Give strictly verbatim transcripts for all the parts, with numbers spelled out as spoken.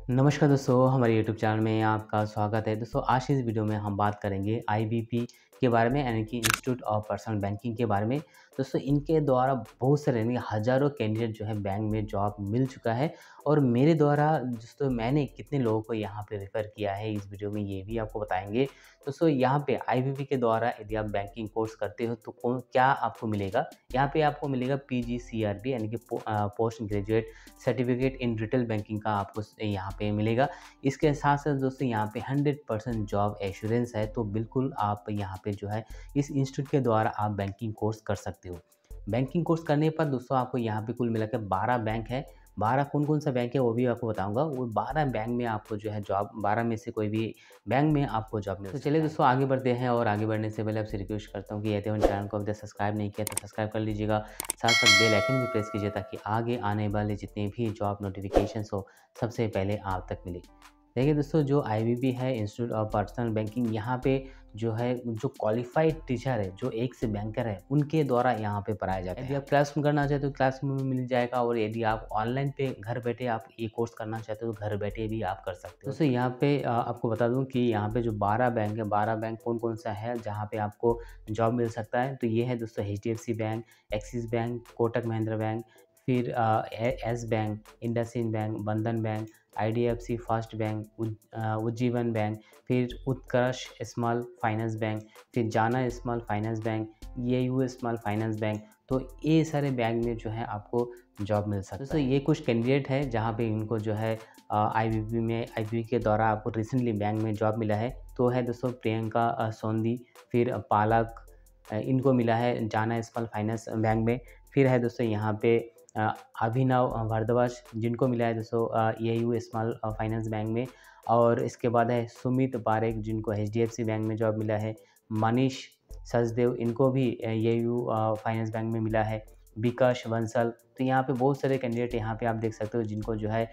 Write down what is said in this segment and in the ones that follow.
नमस्कार दोस्तों, हमारे यूट्यूब चैनल में आपका स्वागत है। दोस्तों, आज की इस वीडियो में हम बात करेंगे आई बी पी के बारे में, यानी कि इंस्टीट्यूट ऑफ पर्सनल बैंकिंग के बारे में। दोस्तों, इनके द्वारा बहुत सारे यानी हज़ारों कैंडिडेट जो है बैंक में जॉब मिल चुका है, और मेरे द्वारा दोस्तों मैंने कितने लोगों को यहाँ पे रेफ़र किया है, इस वीडियो में ये भी आपको बताएँगे। दोस्तों, यहाँ पे आई बी पी के द्वारा यदि आप बैंकिंग कोर्स करते हो तो कौन क्या आपको मिलेगा? यहाँ पे आपको मिलेगा P G C R B, यानी कि पो अ, post graduate certificate in retail banking का आपको स यहाँ पे मिलेगा। इसके साथ-साथ दोस्तों यहाँ पे हंड्रेड परसेंट जॉब एश्योरेंस है, तो बिल्कुल आप यहाँ पे जो है इस इंस्टीट्यूट के द्वारा आप बैंकिंग कोर्स कर सकते हो। बैंकिंग कोर्स करने पर दोस्तों आपको यहाँ पे कुल मिला के बारह बैंक है। बारह कौन-कौन सा बैंक है वो भी आपको बताऊँगा। वो बारह बैंक में आपको जो है जॉब, बारह में से कोई भी बैंक में आपको जॉब मिल सकता है। तो चलिए दोस्तों आगे बढ़ते हैं, और आगे बढ़ने से पहले आपसे रिक्वेस्ट करता हूँ कि यदि आपने चैनल को अभी तक सब्सक्राइब नहीं किया तो सब्सक्राइब कर लीजिएगा। साथ-साथ बेल आइकन भी प्रेस कीजिए ताकि आगे आने वाले जितने भी जॉब नोटिफ़िकेशंस हो सबसे पहले आप तक मिले। देखिए दोस्तों, जो आई बी पी है इंस्टीट्यूट ऑफ पर्सनल बैंकिंग, यहाँ पे जो है जो क्वालिफाइड टीचर है, जो एक से बैंकर है, उनके द्वारा यहाँ पे पढ़ाया जाता है। यदि आप क्लासरूम करना चाहते हो तो क्लासरूम में मिल जाएगा, और यदि आप ऑनलाइन पे घर बैठे आप ये कोर्स करना चाहते हो तो घर बैठे भी आप कर सकते हो। दोस्तों यहाँ पे अ, आपको बता दूँ कि यहाँ पे जो बारह बैंक है, बारह बैंक कौन-कौन सा है जहाँ पे आपको जॉब मिल सकता है। तो ये है दोस्तों H D F C bank, Axis bank, Kotak Mahindra bank, फिर अ, A S bank, IndusInd bank, Bandhan bank, I D F C first bank, उज अ, उज्जीवन बैंक, फिर उत्कर्ष स्मॉल फाइनेंस बैंक, फिर Jana small finance bank, A U small finance bank. तो ये सारे bank में जो है आपको जॉब मिल सकता है। दोस्तों ये कुछ कैंडिडेट है जहाँ पे इनको जो है आई बी पी में आई बी पी के द्वारा आपको रिसेंटली बैंक में जॉब मिला है। तो है दोस्तों प्रियंका अ, सोंदी, फिर पालक, अ, इनको मिला है जाना स्मॉल फाइनेंस बैंक में। फिर है दोस्तों यहाँ पे अ, अभिनव भारद्वाज, जिनको मिला है दोस्तों A U small finance bank में। और इसके बाद है सुमित पारेख, जिनको H D F C bank में जॉब मिला है। मनीष सचदेव, इनको भी ए यू फाइनेंस बैंक में मिला है। विकास बंसल। तो यहाँ पे बहुत सारे कैंडिडेट यहाँ पे आप देख सकते हो जिनको जो है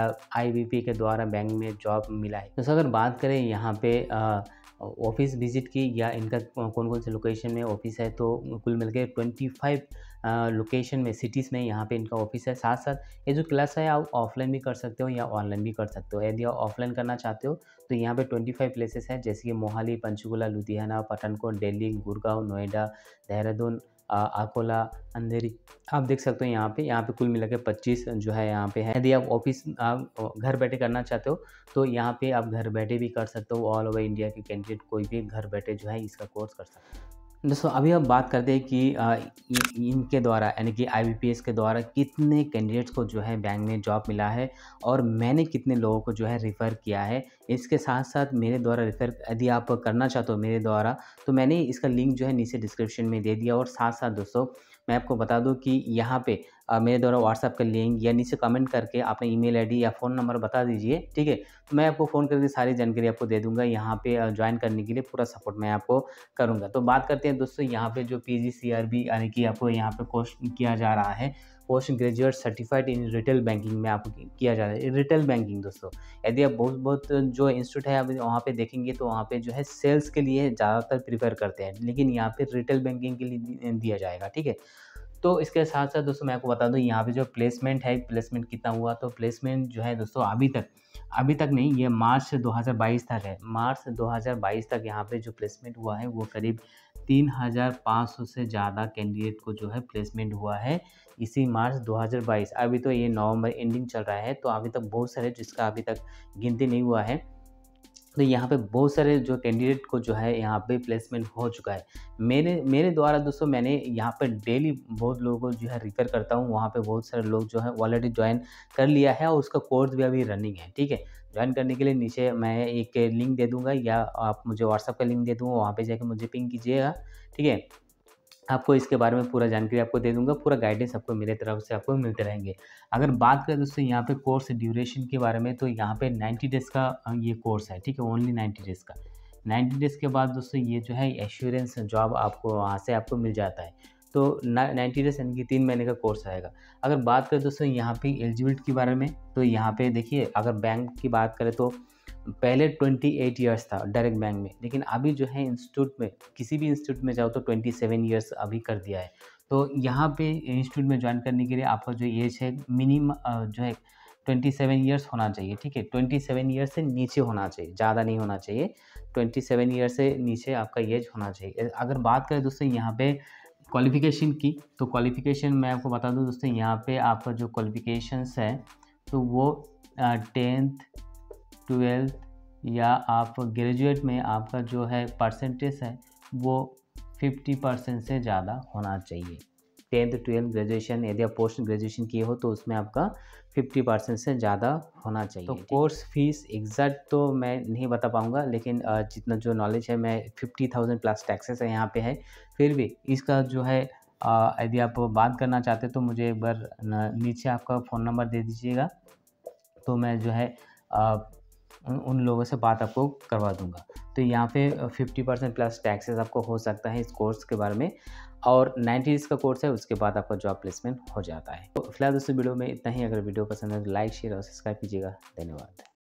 आई बी पी के द्वारा बैंक में जॉब मिला है। तो अगर बात करें यहाँ पे अ, ऑफिस विजिट की, या इनका कौन-कौन से लोकेशन में ऑफिस है, तो कुल मिलके पच्चीस अ, लोकेशन में, सिटीज़ में यहाँ पे इनका ऑफिस है। साथ-साथ ये जो क्लास है आप ऑफलाइन भी कर सकते हो या ऑनलाइन भी कर सकते हो। यदि आप ऑफलाइन करना चाहते हो तो यहाँ पे पच्चीस प्लेसेस हैं, जैसे कि मोहाली, पंचकुला, लुधियाना, पठानकोट, दिल्ली, गुड़गाँव, नोएडा, देहरादून, अ, अकोला, अंधेरी। आप देख सकते हो यहाँ पे यहाँ पे कुल मिला के पच्चीस जो है यहाँ पे है। यदि आप ऑफिस आप घर बैठे करना चाहते हो तो यहाँ पे आप घर बैठे भी कर सकते हो। ऑल ओवर इंडिया के कैंडिडेट कोई भी घर बैठे जो है इसका कोर्स कर सकते हैं। दोस्तों अभी हम बात करते हैं कि अ, इ इनके द्वारा, यानी कि आई बी पी एस के द्वारा कितने कैंडिडेट्स को जो है बैंक में जॉब मिला है, और मैंने कितने लोगों को जो है रेफ़र किया है। इसके साथ-साथ मेरे द्वारा रेफ़र यदि आप करना चाहते हो मेरे द्वारा, तो मैंने इसका लिंक जो है नीचे डिस्क्रिप्शन में दे दिया। और साथ-साथ दोस्तों मैं आपको बता दूँ कि यहाँ पे अ, मेरे द्वारा व्हाट्सएप का लिंक, या नीचे कमेंट करके अपना ईमेल आईडी या फ़ोन नंबर बता दीजिए, ठीक है? तो मैं आपको फ़ोन करके सारी जानकारी आपको दे दूँगा। यहाँ पे अ, जॉइन करने के लिए पूरा सपोर्ट मैं आपको करूँगा। तो बात करते हैं दोस्तों यहाँ पे जो P G C R B, यानी कि आपको यहाँ पे कोर्स किया जा रहा है, post graduate certified in retail banking में आपको कि किया जा रहा है। रिटेल बैंकिंग दोस्तों, यदि आप बहुत-बहुत जो इंस्टीट्यूट है आप वहाँ पे देखेंगे तो वहाँ पे जो है सेल्स के लिए ज़्यादातर प्रेफ़र करते हैं, लेकिन यहाँ पे रिटेल बैंकिंग के लिए दि दिया जाएगा, ठीक है? तो इसके साथ-साथ दोस्तों मैं आपको बता दूँ यहाँ पे जो प्लेसमेंट है, प्लेसमेंट कितना हुआ, तो प्लेसमेंट जो है दोस्तों अभी तक अभी तक नहीं, ये मार्च दो हज़ार बाईस तक है। मार्च दो हज़ार बाईस तक यहाँ पे जो प्लेसमेंट हुआ है वो करीब तीन हज़ार पाँच सौ से ज़्यादा कैंडिडेट को जो है प्लेसमेंट हुआ है इसी मार्च दो हज़ार बाईस। अभी तो ये नवंबर एंडिंग चल रहा है, तो अभी तक बहुत सारे जिसका अभी तक गिनती नहीं हुआ है। तो यहाँ पे बहुत सारे जो कैंडिडेट को जो है यहाँ पे प्लेसमेंट हो चुका है। मेरे मेरे द्वारा दोस्तों मैंने यहाँ पे डेली बहुत लोगों को जो है रेफ़र करता हूँ, वहाँ पे बहुत सारे लोग जो है ऑलरेडी जॉइन कर लिया है, और उसका कोर्स भी अभी रनिंग है, ठीक है? जॉइन करने के लिए नीचे मैं एक लिंक दे दूँगा, या आप मुझे व्हाट्सएप का लिंक दे दूँगा, वहाँ पे जाके मुझे पिंग कीजिएगा, ठीक है? आपको इसके बारे में पूरा जानकारी आपको दे दूँगा, पूरा गाइडेंस आपको मेरे तरफ से आपको मिलते रहेंगे। अगर बात करें दोस्तों यहाँ पे कोर्स ड्यूरेशन के बारे में, तो यहाँ पे नब्बे डेज़ का अ, ये कोर्स है, ठीक है? ओनली नब्बे डेज़ का। नब्बे डेज़ के बाद दोस्तों ये जो है एश्योरेंस जॉब आपको वहाँ से आपको मिल जाता है। तो न नब्बे डेज़ यानी कि तीन महीने का कोर्स रहेगा। अगर बात करें दोस्तों यहाँ पे एलिजिबिलिटी के बारे में, तो यहाँ पे देखिए अगर बैंक की बात करें तो पहले अट्ठाईस इयर्स था डायरेक्ट बैंक में, लेकिन अभी जो है इंस्टीट्यूट में, किसी भी इंस्टीट्यूट में जाओ तो सत्ताईस इयर्स अभी कर दिया है। तो यहाँ पे इंस्टीट्यूट में जॉइन करने के लिए आपका जो एज है मिनिमम अ, जो है सत्ताईस ईयर्स होना चाहिए, ठीक है। सत्ताईस ईयर्स से नीचे होना चाहिए, ज़्यादा नहीं होना चाहिए। सत्ताईस ईयर्स से नीचे आपका एज होना चाहिए। अगर बात करें दोस्तों यहाँ पे क्वालिफ़िकेशन की, तो क्वालिफ़िकेशन मैं आपको बता दूँ दोस्तों, यहाँ पे आपका जो क्वालिफ़िकेशंस है तो वो टेंथ, ट्वेल्थ या आप ग्रेजुएट में आपका जो है परसेंटेज है वो पचास परसेंट से ज़्यादा होना चाहिए। टेंथ, ट्वेल्थ, ग्रेजुएशन, यदि आप पोस्ट ग्रेजुएशन किए हो तो उसमें आपका पचास परसेंट से ज़्यादा होना चाहिए। तो कोर्स फीस एग्जैक्ट तो मैं नहीं बता पाऊँगा, लेकिन जितना जो नॉलेज है मैं पचास हज़ार प्लस टैक्सेस है यहाँ पे है। फिर भी इसका जो है यदि आप बात करना चाहते तो मुझे एक बार नीचे आपका फ़ोन नंबर दे दीजिएगा, तो मैं जो है आ, उन, उन लोगों से बात आपको करवा दूंगा। तो यहाँ पे पचास परसेंट प्लस टैक्सेस आपको हो सकता है इस कोर्स के बारे में, और नब्बे डेज़ का कोर्स है, उसके बाद आपका जॉब प्लेसमेंट हो जाता है। तो फिलहाल दोस्तों वीडियो में इतना ही। अगर वीडियो पसंद है तो लाइक, शेयर और सब्सक्राइब कीजिएगा। धन्यवाद।